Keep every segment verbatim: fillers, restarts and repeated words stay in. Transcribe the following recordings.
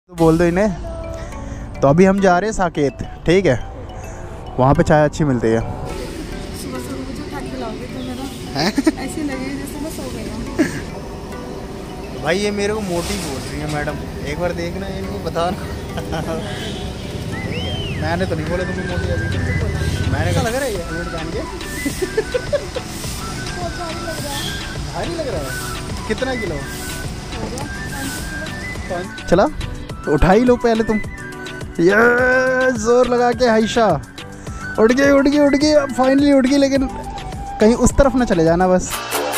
तो बोल दो इन्हें। तो अभी हम जा रहे हैं साकेत, ठीक है, वहाँ पे चाय अच्छी मिलती है। सुबह सुबह मुझे उठा के लाओगे तो मेरा हैं? ऐसे लगेगा जैसे मैं सो गई हूँ। भाई ये मेरे को मोटी बोल रही है मैडम, एक बार देखना इनको बताना। मैंने तो नहीं बोला तुम्हें मोटी अभी, मैंने कहा लग रहा है ये हेलमेट पहन के। बहुत भारी लग रहा है। भारी लग रहा है? कितना किलो? हो गया पाँच किलो। चला उठा ही लो पहले तुम। ये जोर लगा के आयशा उठ गई उठ गई उठ गई, अब फाइनली उठ गई, लेकिन कहीं उस तरफ ना चले जाना बस।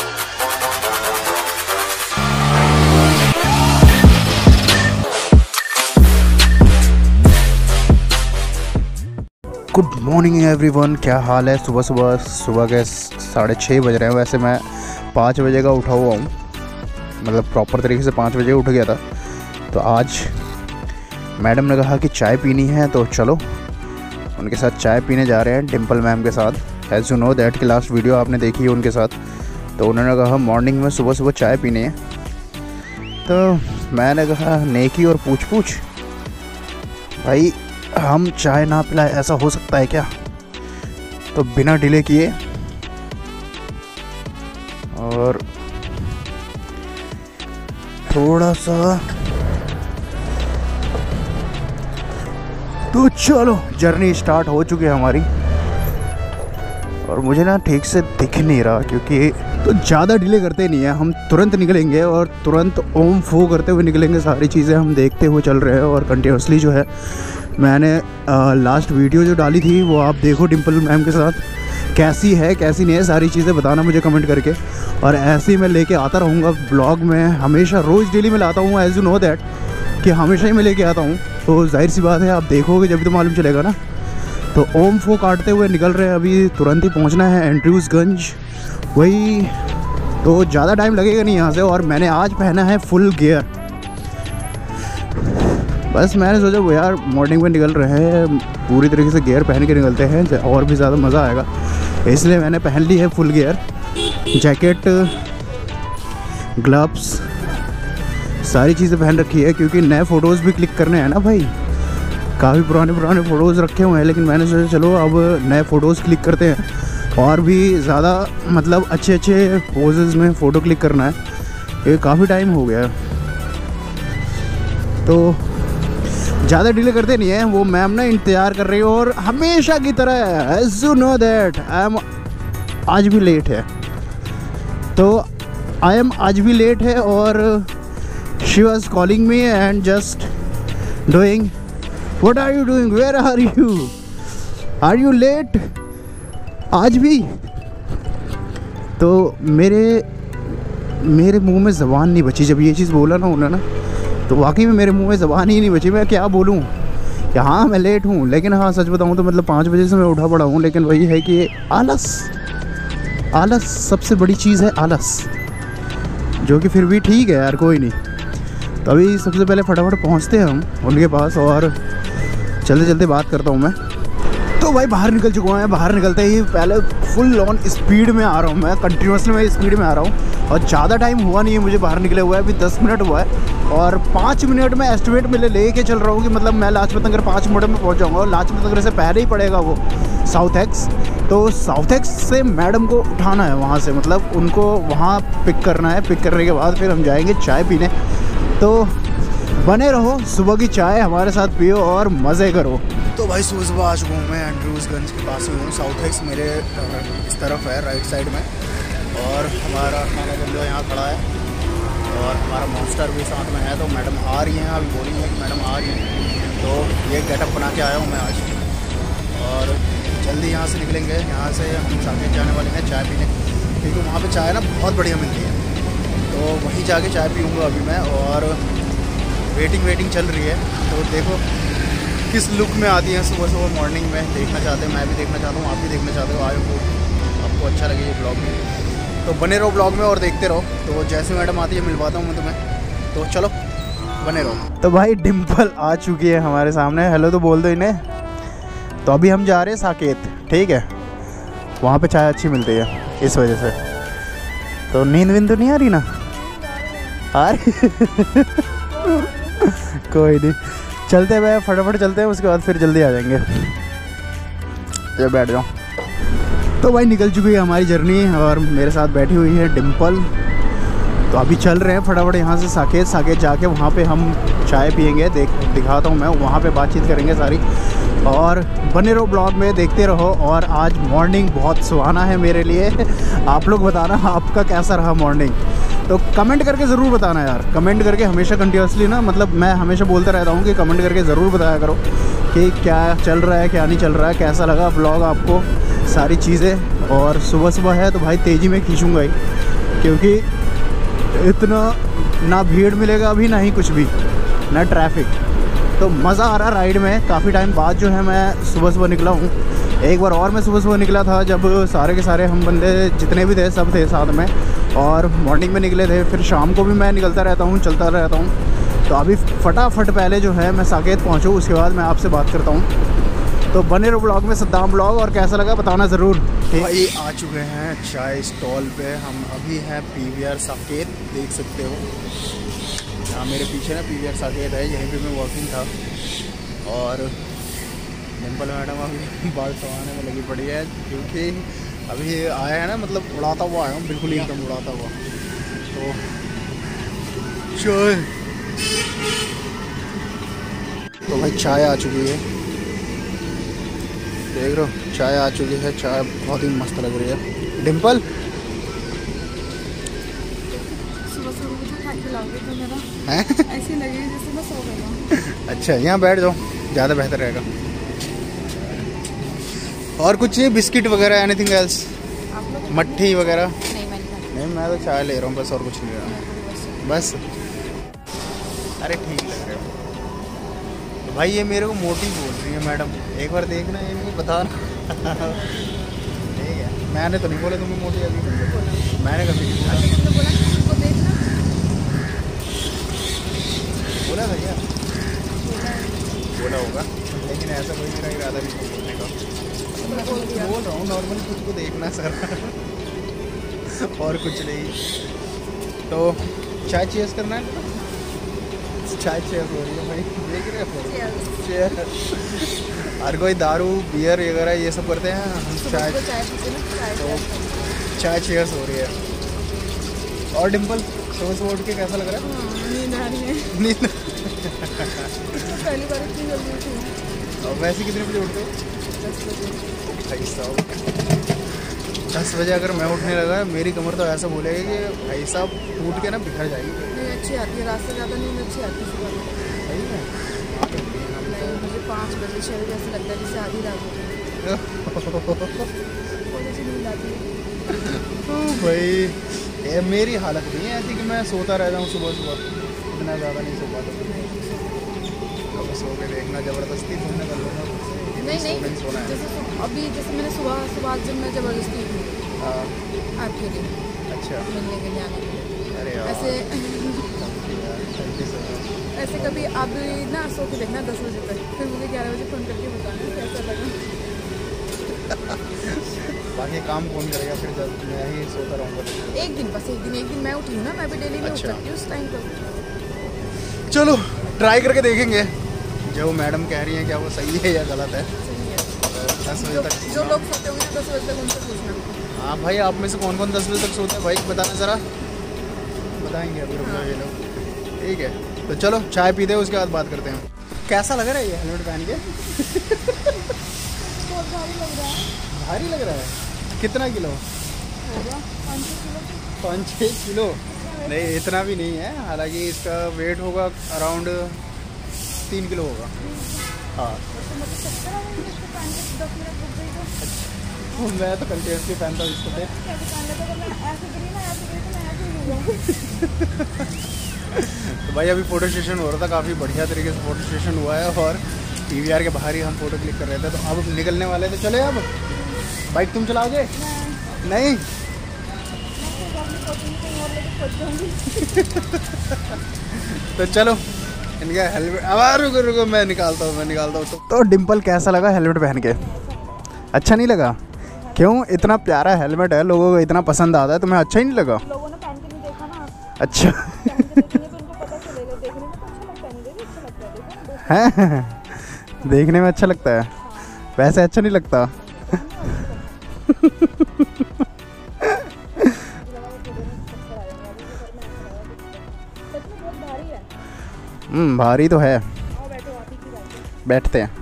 गुड मॉर्निंग एवरीवन, क्या हाल है? सुबह सुबह सुबह के साढ़े छः बज रहे हैं। वैसे मैं पाँच बजे का उठा हुआ हूँ, मतलब प्रॉपर तरीके से पाँच बजे उठ गया था। तो आज मैडम ने कहा कि चाय पीनी है, तो चलो उनके साथ चाय पीने जा रहे हैं, डिम्पल मैम के साथ। एज यू नो दैट की लास्ट वीडियो आपने देखी है उनके साथ। तो उन्होंने कहा मॉर्निंग में सुबह सुबह चाय पीनी है। तो मैंने कहा नेकी और पूछ पूछ, भाई हम चाय ना पिलाए ऐसा हो सकता है क्या? तो बिना डिले किए और थोड़ा सा तो चलो जर्नी स्टार्ट हो चुकी है हमारी। और मुझे ना ठीक से दिख नहीं रहा, क्योंकि तो ज़्यादा डिले करते नहीं है, हम तुरंत निकलेंगे और तुरंत ओम फू करते हुए निकलेंगे। सारी चीज़ें हम देखते हुए चल रहे हैं और कंटिन्यूसली जो है मैंने आ, लास्ट वीडियो जो डाली थी वो आप देखो डिम्पल मैम के साथ, कैसी है कैसी नहीं है सारी चीज़ें बताना मुझे कमेंट करके। और ऐसे ही मैं लेके आता रहूँगा ब्लॉग में, हमेशा रोज़ डेली में लाता हूँ, एज यू नो दैट कि हमेशा ही मैं लेके आता हूँ। तो जाहिर सी बात है आप देखोगे जब भी तो मालूम चलेगा ना। तो ओम फो काटते हुए निकल रहे हैं, अभी तुरंत ही पहुँचना है एंड्रयूज़गंज वही। तो ज़्यादा टाइम लगेगा नहीं यहाँ से। और मैंने आज पहना है फुल गियर, बस मैंने सोचा वो यार मॉर्निंग में निकल रहे हैं, पूरी तरीके से गियर पहन के निकलते हैं और भी ज़्यादा मज़ा आएगा, इसलिए मैंने पहन ली है फुल गियर। जैकेट, ग्लव्स, सारी चीज़ें पहन रखी है, क्योंकि नए फ़ोटोज़ भी क्लिक करने हैं ना भाई। काफ़ी पुराने पुराने फ़ोटोज़ रखे हुए हैं, लेकिन मैंने सोचा चलो अब नए फ़ोटोज़ क्लिक करते हैं और भी ज़्यादा मतलब अच्छे अच्छे पोजेज़ में फ़ोटो क्लिक करना है। ये काफ़ी टाइम हो गया है, तो ज़्यादा डिले करते नहीं है। वो मैम ना इंतज़ार कर रही है और हमेशा की तरह as you know that I am आज भी लेट है। तो आई एम आज भी लेट है और she was calling me and just doing what are you doing, where are you, are you late आज भी? तो मेरे मेरे मुंह में ज़बान नहीं बची जब ये चीज़ बोला ना उन्होंने, तो वाकई में मेरे मुंह में ज़बान ही नहीं बची। मैं क्या बोलूँ कि हाँ मैं लेट हूँ, लेकिन हाँ सच बताऊँ तो मतलब पाँच बजे से मैं उठा पड़ा हूँ, लेकिन वही है कि आलस आलस सबसे बड़ी चीज़ है, आलस, जो कि फिर भी ठीक है यार, कोई नहीं। तो अभी सबसे पहले फटाफट पहुँचते हैं हम उनके पास और चलते चलते बात करता हूँ मैं। तो भाई बाहर निकल चुका है, बाहर निकलते ही पहले फुल ऑन स्पीड में आ रहा हूँ मैं, कंटिन्यूसली मैं स्पीड में आ रहा हूँ और ज़्यादा टाइम हुआ नहीं है मुझे बाहर निकले हुआ है, अभी दस मिनट हुआ है और पाँच मिनट में एस्टिमेट में ले के चल रहा हूँ कि मतलब मैं लाजपत नगर पाँच मिनट में पहुँच जाऊँगा। और लाजपत नगर से पहले ही पड़ेगा वो साउथ एक्स, तो साउथ एक्स से मैडम को उठाना है वहाँ से, मतलब उनको वहाँ पिक करना है। पिक करने के बाद फिर हम जाएँगे चाय पीने। तो बने रहो, सुबह की चाय हमारे साथ पियो और मज़े करो। तो भाई सुबह सुबह आ चुका हूँ मैं एंड्रयूज़गंज के पास ही हूँ। साउथ एक्स मेरे इस तरफ है, राइट साइड में, और हमारा खाना बंदा यहाँ खड़ा है और हमारा मॉन्स्टर भी साथ में है। तो मैडम आ रही हैं, अभी बोली है कि मैडम आ रही हैं। तो ये गेटअप बना के आया हूँ मैं आज और जल्दी यहाँ से निकलेंगे। यहाँ से हम साकेत जाने वाले हैं चाय पीने, क्योंकि वहाँ पे चाय ना बहुत बढ़िया मिलती है, तो वहीं जाके चाय पीऊँगा अभी मैं। और वेटिंग वेटिंग चल रही है, तो देखो किस लुक में आती हैं सुबह सुबह मॉर्निंग में, देखना चाहते हैं, मैं भी देखना चाहता हूँ, आप भी देखना चाहते हो। आई होप आपको अच्छा लगे ये ब्लॉग में, तो बने रहो ब्लॉग में और देखते रहो। तो जैसे मैडम आती है मिलवाता हूँ मैं तुम्हें, तो चलो बने रहो। तो भाई डिम्पल आ चुकी है हमारे सामने, हेलो तो बोल दो इन्हें। तो अभी हम जा रहे हैं साकेत, ठीक है, वहाँ पे चाय अच्छी मिलती है इस वजह से। तो नींद विंद तो नहीं आ रही ना? आ रही कोई नहीं, चलते हुए फटाफट चलते हैं, उसके बाद फिर जल्दी आ जाएंगे। चलो बैठ जाओ। तो भाई निकल चुकी है हमारी जर्नी और मेरे साथ बैठी हुई है डिम्पल। तो अभी चल रहे हैं फटाफट यहाँ से साकेत। साकेत जाके वहाँ पे हम चाय पियेंगे, देख दिखाता हूँ मैं, वहाँ पे बातचीत करेंगे सारी। और बने रहो ब्लॉग में, देखते रहो। और आज मॉर्निंग बहुत सुहाना है मेरे लिए। आप लोग बताना आपका कैसा रहा मॉर्निंग, तो कमेंट करके ज़रूर बताना यार। कमेंट करके हमेशा कंटिन्यूसली ना, मतलब मैं हमेशा बोलता रहता हूँ कि कमेंट करके ज़रूर बताया करो कि क्या चल रहा है, क्या नहीं चल रहा है, कैसा लगा ब्लॉग आपको, सारी चीज़ें। और सुबह सुबह है तो भाई तेज़ी में खींचूँगा ही, क्योंकि इतना ना भीड़ मिलेगा अभी, ना ही कुछ भी, ना ट्रैफिक। तो मज़ा आ रहा राइड में। काफ़ी टाइम बाद जो है मैं सुबह सुबह निकला हूँ। एक बार और मैं सुबह सुबह निकला था जब सारे के सारे हम बंदे जितने भी थे सब थे साथ में, और मॉर्निंग में निकले थे। फिर शाम को भी मैं निकलता रहता हूँ, चलता रहता हूँ। तो अभी फटाफट पहले जो है मैं साकेत पहुँचूँ, उसके बाद मैं आपसे बात करता हूँ। तो बने रहो ब्लॉग में, सद्दाम ब्लॉग। और कैसा लगा बताना ज़रूर। भाई आ चुके हैं चाय स्टॉल पे। हम अभी हैं पी वी आर साकेत, देख सकते हो यहाँ मेरे पीछे ना पी वी आर साकेत है, यहीं पे मैं वॉकिंग था। और डिम्पल मैडम अभी बाल संवारने में लगी पड़ी है, क्योंकि अभी आया है ना, मतलब उड़ाता हुआ आया हूँ, बिल्कुल ही एकदम उड़ाता हुआ। तो चाय, तो भाई चाय आ चुकी है, देख रहे हो चाय आ चुकी है। चाय बहुत ही मस्त लग रही है। डिम्पल सुबह सुबह मुझे खा खिलाओगे तो मेरा हैं? ऐसी लगेगी जैसे मैं सो गई हूँ। अच्छा यहाँ बैठ जाओ, ज़्यादा बेहतर रहेगा। और कुछ चाहिए, बिस्किट वगैरह, एनीथिंग एल्स, आप लोग मट्ठी वगैरह? नहीं, मैंने कहा नहीं, मैं तो चाय ले रहा हूँ बस, और कुछ नहीं ले रहा बस। अरे ठीक लग रहे हो तो भाई। ये मेरे को मोटी बोल रही है मैडम, एक बार देखना, ये मुझे बताना। ठीक है, मैंने तो नहीं बोला तुम्हें मोटी अभी, मैंने कभी नहीं बोला। तुमने बोला इसको देखना, बोला भैया, बोला होगा, लेकिन ऐसा कोई मेरा इरादा नहीं है बोलने का। तुमने बोल दिया। बोल रहा हूँ नॉर्मली खुद को देखना सर, और कुछ नहीं। तो चाय चेयर्स करना है, चाय चेयर्स हो रही है भाई, देख रहे हो चेयर। हर कोई दारू बियर वगैरह ये सब करते हैं, हम चाय, चाय पीते ना, चाय तो चाय चेयर्स हो रही है। और डिम्पल सुबह सुबह उठ के कैसा लग रहा है? हाँ, नींद आ रही है। नींद पहली बार इतनी जल्दी उठी। और वैसे कितने बजे उठते हो? दस बजे। भाई साहब दस बजे अगर मैं उठने लगा, मेरी कमर तो ऐसा बोलेगी कि भाई साहब टूट के ना बिखर जाएगी। नहीं अच्छी आती है, रात से ज़्यादा नींद अच्छी आती है सुबह में। सही है। नहीं, मुझे पाँच बजे छः बजे ऐसा लगता है जैसे आधी रात होती है, थोड़ी सी नींद आती है। तो भाई ये मेरी हालत नहीं है ऐसी कि मैं सोता रहता हूँ सुबह सुबह, इतना ज़्यादा नहीं सो पाता। अब सो के देखना, ज़बरदस्ती सोने कर लूँगा। नहीं सोना ही नहीं, सोना है। जैसे सु- अभी जैसे मैंने सुबह सुबह जब मैं ज़बरदस्ती उठी हाँ, आपके लिए अच्छा। मिलने के लिए आने के लिए, अरे यार, ऐसे thank you यार, thank you so much। ऐसे कभी आप भी ना सो के देखना दस बजे तक, फिर मुझे ग्यारह बजे फ़ोन करके बताना कैसा लगा। बाकी काम कौन करेगा फिर जब मैं ही सोता रहूँगा? एक दिन बस, एक दिन एक दिन मैं उठी हूँ ना, मैं भी डेली नहीं उठ अच्छा। सकती उस टाइम पर। चलो ट्राई करके देखेंगे, जो मैडम कह रही हैं क्या वो सही है या गलत है। सही है। दस बजे जो तक जो लोग सोते होंगे ना दस बजे तक उनसे पूछना। हाँ भाई, आप में से कौन कौन दस बजे तक सोते हैं भाई, बताना ज़रा, बताएंगे अभी रुक जाओ ये लोग। ठीक है, तो चलो चाय पीते हैं, उसके बाद बात करते हैं। कैसा लग रहा है ये हेलमेट पहन के? बहुत भारी लग रहा है। भारी लग रहा है? कितना किलो? होगा पाँच छः किलो। पाँच छः किलो? नहीं इतना भी नहीं है, हालांकि इसका वेट होगा अराउंड तीन किलो होगा। हाँ तो मुझे चक्कर आ रही है इसको पहन के दस मिनट रुक गई तो। मैं तो कंटिन्यूसली पहनता हूँ इसको। फिर कैसे पहन लेता, अगर मैं ऐसे गिरी ना ऐसे गिरी तो मैं ऐसे ही गिर जाऊँगी। तो भाई अभी फ़ोटो सेशन हो रहा था, काफ़ी बढ़िया तरीके से फ़ोटो सेशन हुआ है, और पी वी आर के बाहर ही हम फ़ोटो क्लिक कर रहे थे। तो अब निकलने वाले थे, चले अब बाइक तुम चलाओगे? नहीं तो चलो इनका हेलमेट, अब रुको रुको मैं निकालता हूँ मैं निकालता हूँ तो डिम्पल कैसा लगा हेलमेट पहन के? अच्छा नहीं लगा? क्यों? इतना प्यारा हेलमेट है, लोगों को इतना पसंद आता है, तुम्हें अच्छा ही नहीं लगा? लोगों ने पहन के नहीं देखा ना, अच्छा पहन के देखेंगे तो उनको पता चलेगा, देखने में तो अच्छा लगता है, नहीं अच्छा लगता है। है देखने में अच्छा लगता है, वैसे अच्छा नहीं लगता। हम्म भारी तो है, बैठते हैं।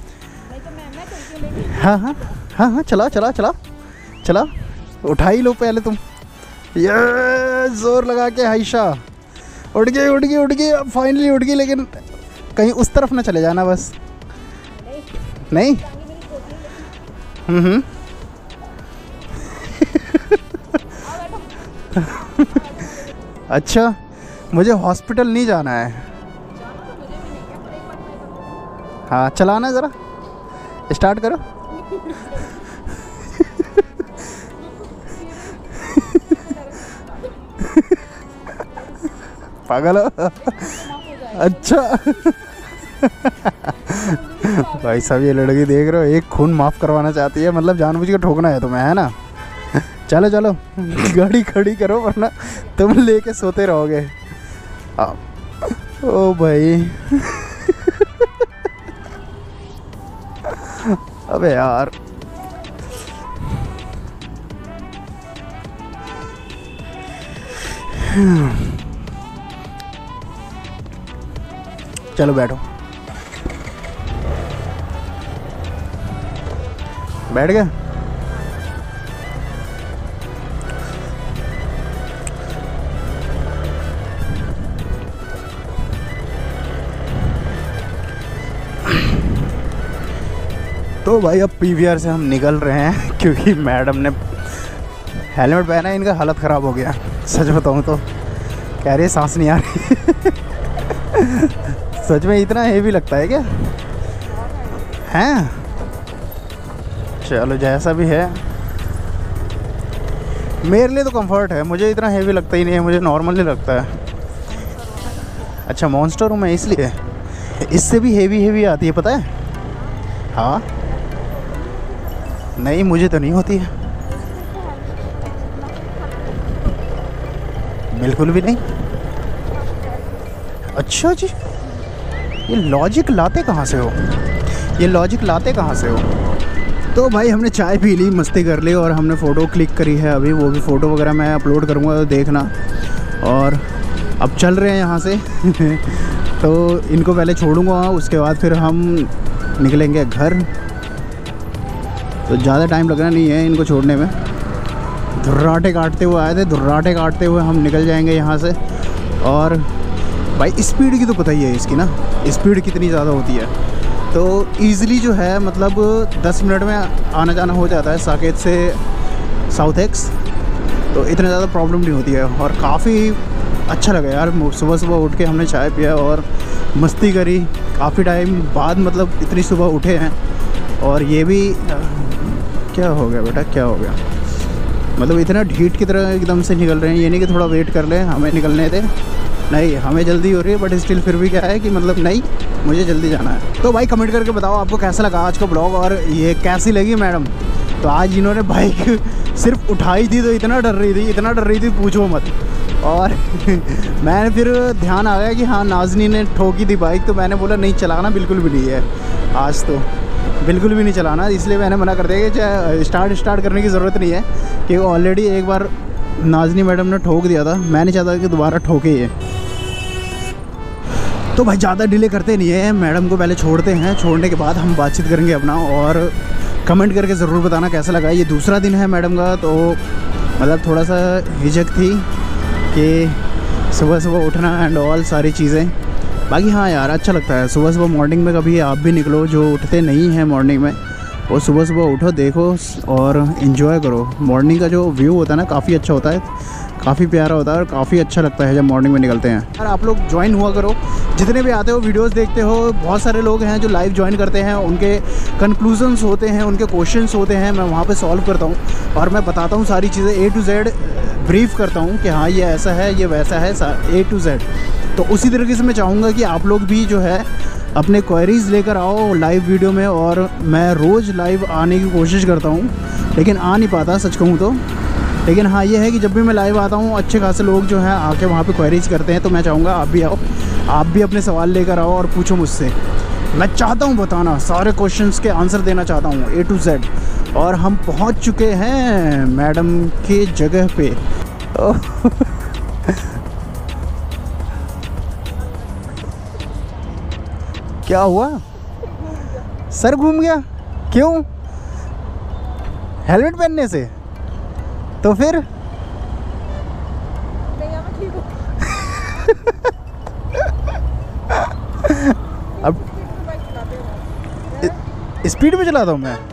हाँ हाँ हाँ हाँ चला चला चला चला, उठा ही लो पहले तुम। ये जोर लगा के आयशा उठ गई उठ गई उठ गई, अब फाइनली उठ गई, लेकिन कहीं उस तरफ ना चले जाना बस। नहीं हम्म हम्म अच्छा, मुझे हॉस्पिटल नहीं जाना है। हाँ चलाना ज़रा, स्टार्ट करो। पागल हो? अच्छा भाई साहब ये लड़की देख रहे हो, एक खून माफ़ करवाना चाहती है, मतलब जानबूझ के ठोकना है तुम्हें, है ना? चलो चलो गाड़ी खड़ी करो वरना तुम लेके सोते रहोगे। आ, ओ भाई अबे यार चलो बैठो, बैठ गए। तो भाई अब पीवीआर से हम निकल रहे हैं क्योंकि मैडम ने हेलमेट पहना है, इनका हालत ख़राब हो गया। सच बताऊं तो कह रही है सांस नहीं आ रही। सच में इतना हेवी लगता है क्या? हैं चलो जैसा भी है, मेरे लिए तो कंफर्ट है, मुझे इतना हेवी लगता ही नहीं है, मुझे नॉर्मली लगता है। अच्छा मॉन्स्टर हूँ मैं इसलिए, इससे भी हेवी हेवी आती है पता है। हाँ नहीं मुझे तो नहीं होती है, बिल्कुल भी नहीं। अच्छा जी, ये लॉजिक लाते कहाँ से हो, ये लॉजिक लाते कहाँ से हो? तो भाई हमने चाय पी ली, मस्ती कर ली और हमने फ़ोटो क्लिक करी है अभी, वो भी फ़ोटो वगैरह मैं अपलोड करूँगा तो देखना। और अब चल रहे हैं यहाँ से तो इनको पहले छोड़ूंगा, उसके बाद फिर हम निकलेंगे घर। तो ज़्यादा टाइम लगना नहीं है इनको छोड़ने में, धुर्राटे काटते हुए आए थे, धुर्राटे काटते हुए हम निकल जाएंगे यहाँ से। और भाई स्पीड की तो पता ही है इसकी ना, स्पीड कितनी ज़्यादा होती है। तो ईज़िली जो है मतलब दस मिनट में आना जाना हो जाता है साकेत से साउथ एक्स, तो इतना ज़्यादा प्रॉब्लम नहीं होती है। और काफ़ी अच्छा लगा यार, सुबह सुबह उठ के हमने चाय पिया और मस्ती करी, काफ़ी टाइम बाद मतलब इतनी सुबह उठे हैं। और ये भी क्या हो गया बेटा, क्या हो गया, मतलब इतना ढीठ की तरह एकदम से निकल रहे हैं। ये नहीं कि थोड़ा वेट कर लें, हमें निकलने थे, नहीं हमें जल्दी हो रही है, बट स्टिल फिर भी क्या है कि मतलब नहीं मुझे जल्दी जाना है। तो भाई कमेंट करके बताओ आपको कैसा लगा आज का ब्लॉग, और ये कैसी लगी मैडम। तो आज इन्होंने बाइक सिर्फ उठाई थी तो इतना डर रही थी, इतना डर रही थी पूछो मत। और मैंने फिर ध्यान आ गया कि हाँ नाज़नी ने ठोकी थी बाइक, तो मैंने बोला नहीं चलाना बिल्कुल भी नहीं है आज, तो बिल्कुल भी नहीं चलाना। इसलिए मैंने मना कर दिया कि स्टार्ट स्टार्ट करने की ज़रूरत नहीं है, क्योंकि ऑलरेडी एक बार नाज़नी मैडम ने ठोक दिया था, मैं नहीं चाहता कि दोबारा ठोके ये। तो भाई ज़्यादा डिले करते नहीं है, मैडम को पहले छोड़ते हैं, छोड़ने के बाद हम बातचीत करेंगे अपना। और कमेंट करके ज़रूर बताना कैसा लगा। ये दूसरा दिन है मैडम का, तो मतलब थोड़ा सा हिचक थी कि सुबह सुबह उठना एंड ऑल सारी चीज़ें। बाकी हाँ यार अच्छा लगता है सुबह सुबह मॉर्निंग में, कभी आप भी निकलो जो उठते नहीं हैं मॉर्निंग में, वो सुबह सुबह उठो, देखो और इन्जॉय करो। मॉर्निंग का जो व्यू होता है ना काफ़ी अच्छा होता है, काफ़ी प्यारा होता है और काफ़ी अच्छा लगता है जब मॉर्निंग में निकलते हैं। और आप लोग ज्वाइन हुआ करो, जितने भी आते हो वीडियोस देखते हो, बहुत सारे लोग हैं जो लाइव ज्वाइन करते हैं, उनके कंक्लूजन्स होते हैं, उनके क्वेश्चंस होते हैं, मैं वहाँ पे सॉल्व करता हूँ और मैं बताता हूँ सारी चीज़ें ए टू जेड, ब्रीफ करता हूँ कि हाँ ये ऐसा है, ये वैसा है, ए टू जेड। तो उसी तरीके से मैं चाहूँगा कि आप लोग भी जो है अपने क्वेरीज़ लेकर आओ लाइव वीडियो में। और मैं रोज़ लाइव आने की कोशिश करता हूँ, लेकिन आ नहीं पाता सच कहूँ तो। लेकिन हाँ ये है कि जब भी मैं लाइव आता हूँ अच्छे खासे लोग जो हैं आके वहाँ पे क्वेरीज करते हैं, तो मैं चाहूँगा आप भी आओ आप भी अपने सवाल लेकर आओ और पूछो मुझसे। मैं चाहता हूँ बताना, सारे क्वेश्चंस के आंसर देना चाहता हूँ ए टू जेड। और हम पहुँच चुके हैं मैडम के जगह पे। क्या हुआ? सर घूम गया? क्यों? हेलमेट पहनने से? तो फिर अब स्पीड में चलाता हूँ मैं।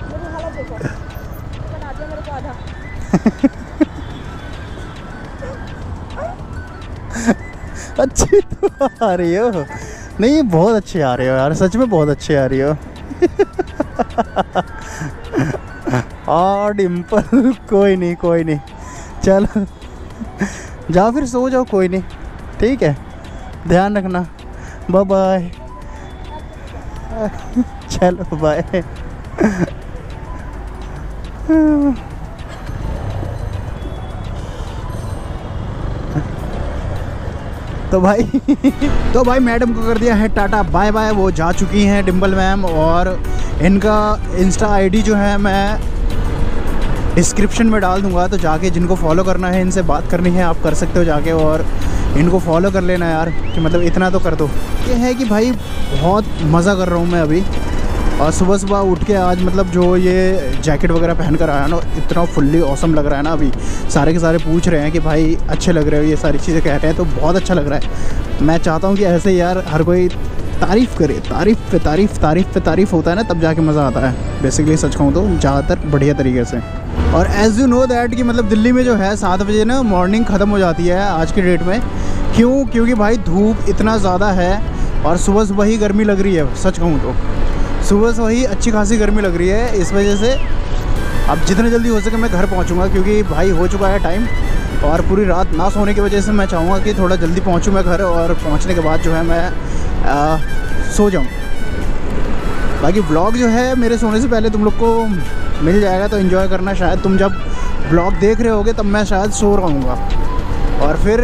अच्छी तो आ रही हो। नहीं, बहुत अच्छे आ रहे हो यार, सच में बहुत अच्छे आ रही हो। आ डिम्पल, कोई नहीं कोई नहीं, चलो जाओ फिर सो जाओ, कोई नहीं, ठीक है, ध्यान रखना, बाय बाय। चलो बाय। तो भाई तो भाई मैडम को कर दिया है टाटा बाय बाय, वो जा चुकी हैं डिम्पल मैम। और इनका इंस्टा आईडी जो है मैं डिस्क्रिप्शन में डाल दूंगा, तो जाके जिनको फॉलो करना है, इनसे बात करनी है, आप कर सकते हो जाके और इनको फॉलो कर लेना यार, कि मतलब इतना तो कर दो। ये है कि भाई बहुत मज़ा कर रहा हूँ मैं अभी। और सुबह सुबह उठ के आज मतलब जो ये जैकेट वगैरह पहन कर आया ना, इतना फुल्ली ऑसम लग रहा है ना। अभी सारे के सारे पूछ रहे हैं कि भाई अच्छे लग रहे हो, ये सारी चीज़ें कह रहे हैं, तो बहुत अच्छा लग रहा है। मैं चाहता हूँ कि ऐसे यार हर कोई तारीफ़ करे, तारीफ़ पे तारीफ़, तारीफ़ पे तारीफ़ होता है ना, तब जाके मज़ा आता है। बेसिकली सच कहूँ तो ज़्यादातर बढ़िया तरीके से। और एज़ यू नो दैट कि मतलब दिल्ली में जो है सात बजे ना मॉर्निंग ख़त्म हो जाती है आज की डेट में। क्यों? क्योंकि भाई धूप इतना ज़्यादा है और सुबह सुबह ही गर्मी लग रही है। सच कहूँ तो सुबह से ही अच्छी खासी गर्मी लग रही है। इस वजह से अब जितने जल्दी हो सके मैं घर पहुंचूंगा, क्योंकि भाई हो चुका है टाइम। और पूरी रात ना सोने की वजह से मैं चाहूँगा कि थोड़ा जल्दी पहुंचूँ मैं घर, और पहुंचने के बाद जो है मैं आ, सो जाऊँ। बाकी व्लॉग जो है मेरे सोने से पहले तुम लोग को मिल जाएगा, तो इन्जॉय करना। शायद तुम जब व्लॉग देख रहे होगे तब मैं शायद सो रहूँगा, और फिर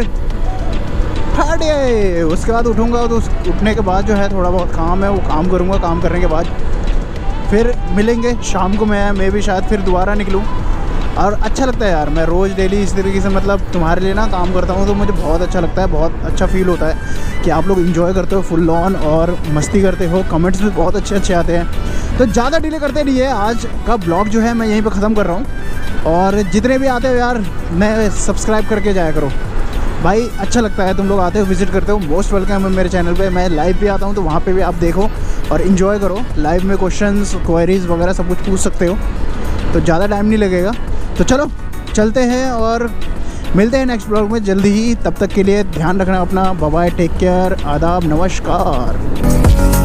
ठाडे उसके बाद उठूँगा। तो उस उठने के बाद जो है थोड़ा बहुत काम है वो काम करूँगा। काम करने के बाद फिर मिलेंगे शाम को। मैं मैं भी शायद फिर दोबारा निकलूँ। और अच्छा लगता है यार, मैं रोज़ डेली इस तरीके से मतलब तुम्हारे लिए ना काम करता हूँ, तो मुझे बहुत अच्छा लगता है। बहुत अच्छा फील होता है कि आप लोग इन्जॉय करते हो फुल ऑन और मस्ती करते हो। कमेंट्स भी बहुत अच्छे अच्छे आते हैं। तो ज़्यादा डिले करते नहीं है, आज का ब्लॉग जो है मैं यहीं पर ख़त्म कर रहा हूँ। और जितने भी आते हो यार, मैं सब्सक्राइब करके जाया करो भाई, अच्छा लगता है। तुम लोग आते हो, विजिट करते हो, मोस्ट वेलकम है मेरे चैनल पे। मैं लाइव भी आता हूँ, तो वहाँ पे भी आप देखो और इन्जॉय करो। लाइव में क्वेश्चंस, क्वेरीज़ वगैरह सब कुछ पूछ सकते हो, तो ज़्यादा टाइम नहीं लगेगा। तो चलो चलते हैं और मिलते हैं नेक्स्ट ब्लॉग में जल्दी ही। तब तक के लिए ध्यान रखना अपना। बाय बाय, टेक केयर, आदाब, नमस्कार।